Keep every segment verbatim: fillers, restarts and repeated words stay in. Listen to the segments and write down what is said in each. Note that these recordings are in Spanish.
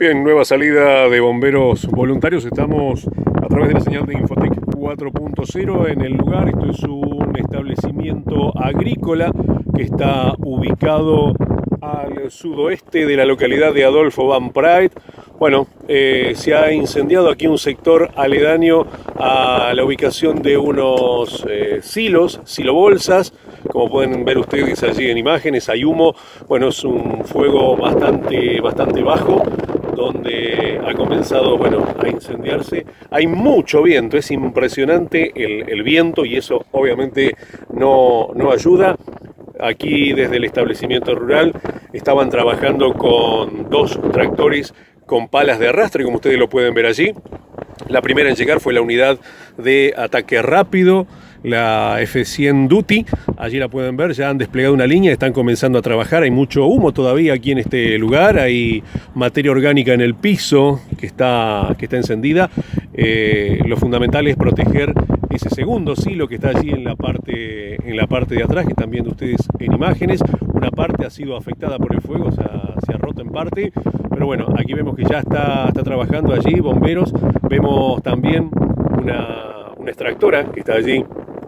Bien, nueva salida de bomberos voluntarios. Estamos a través de la señal de Infotec cuatro punto cero en el lugar. Esto es un establecimiento agrícola que está ubicado al sudoeste de la localidad de Adolfo Van Prait. Bueno, eh, se ha incendiado aquí un sector aledaño a la ubicación de unos eh, silos, silobolsas. Como pueden ver ustedes allí en imágenes, hay humo. Bueno, es un fuego bastante, bastante bajo, donde ha comenzado, bueno, a incendiarse. Hay mucho viento, es impresionante el, el viento, y eso obviamente no, no ayuda. Aquí desde el establecimiento rural estaban trabajando con dos tractores con palas de arrastre, como ustedes lo pueden ver allí. La primera en llegar fue la unidad de ataque rápido, la F cien Duty. Allí la pueden ver, ya han desplegado una línea, están comenzando a trabajar. Hay mucho humo todavía aquí en este lugar, hay materia orgánica en el piso que está, que está encendida. Eh, lo fundamental es proteger ese segundo silo que está allí en la parte, en la parte de atrás, que están viendo ustedes en imágenes. Una parte ha sido afectada por el fuego, o sea, se ha roto en parte, pero bueno, aquí vemos que ya está, está trabajando allí bomberos. Vemos también una, una extractora que está allí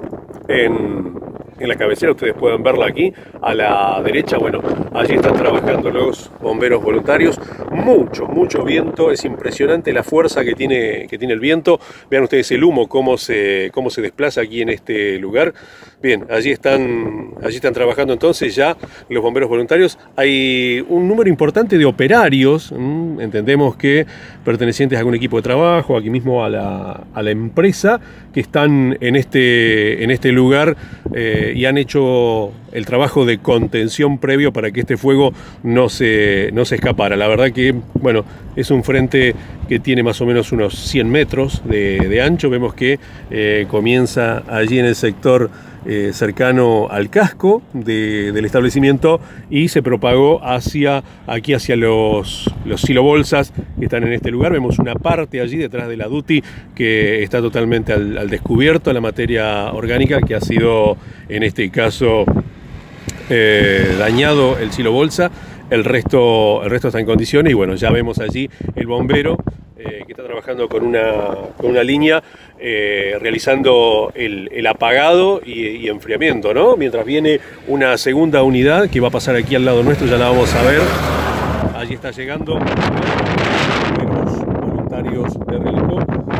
en, en la cabecera, ustedes pueden verla aquí a la derecha. Bueno, allí están trabajando los bomberos voluntarios. Mucho, mucho viento, es impresionante la fuerza que tiene, que tiene el viento. Vean ustedes el humo, cómo se, cómo se desplaza aquí en este lugar. Bien, allí están, allí están trabajando entonces ya los bomberos voluntarios. Hay un número importante de operarios, ¿m? Entendemos que pertenecientes a algún equipo de trabajo, aquí mismo a la, a la empresa, que están en este, en este lugar eh, y han hecho el trabajo de contención previo para que este fuego no se, no se escapara. La verdad que, bueno, es un frente que tiene más o menos unos cien metros de, de ancho. Vemos que eh, comienza allí en el sector eh, cercano al casco de, del establecimiento y se propagó hacia aquí, hacia los, los silobolsas que están en este lugar. Vemos una parte allí detrás de la Duty que está totalmente al, al descubierto, la materia orgánica que ha sido, en este caso, eh, dañado el silobolsa. El resto, el resto está en condiciones, y bueno, ya vemos allí el bombero eh, que está trabajando con una, con una línea, eh, realizando el, el apagado y, y enfriamiento, ¿no? Mientras viene una segunda unidad que va a pasar aquí al lado nuestro, ya la vamos a ver. Allí está llegando los voluntarios de Relco.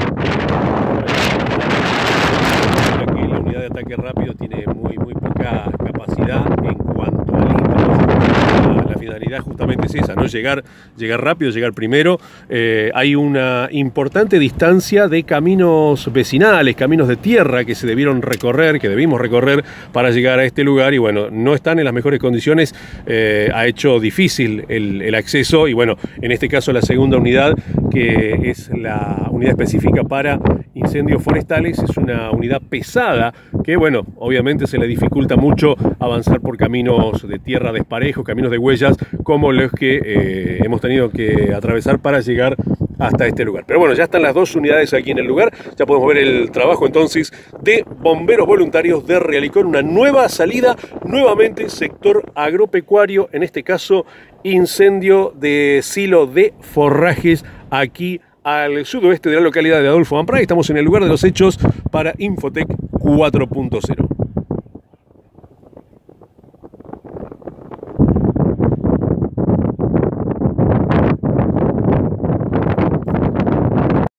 Aquí la unidad de ataque rápido tiene muy, muy poca capacidad en cuanto a litros. La finalidad justamente es esa, ¿no? Llegar, llegar rápido, llegar primero. Eh, hay una importante distancia de caminos vecinales, caminos de tierra que se debieron recorrer, que debimos recorrer para llegar a este lugar, y bueno, no están en las mejores condiciones. Eh, ha hecho difícil el, el acceso, y bueno, en este caso la segunda unidad, que es la unidad específica para incendios forestales, es una unidad pesada que, bueno, obviamente se le dificulta mucho avanzar por caminos de tierra desparejos, caminos de huellas, como los que eh, hemos tenido que atravesar para llegar hasta este lugar. Pero bueno, ya están las dos unidades aquí en el lugar, ya podemos ver el trabajo entonces de bomberos voluntarios de Realicón. Una nueva salida, nuevamente sector agropecuario, en este caso incendio de silo de forrajes aquí al sudoeste de la localidad de Adolfo Van Prait. Estamos en el lugar de los hechos para Infotec cuatro punto cero.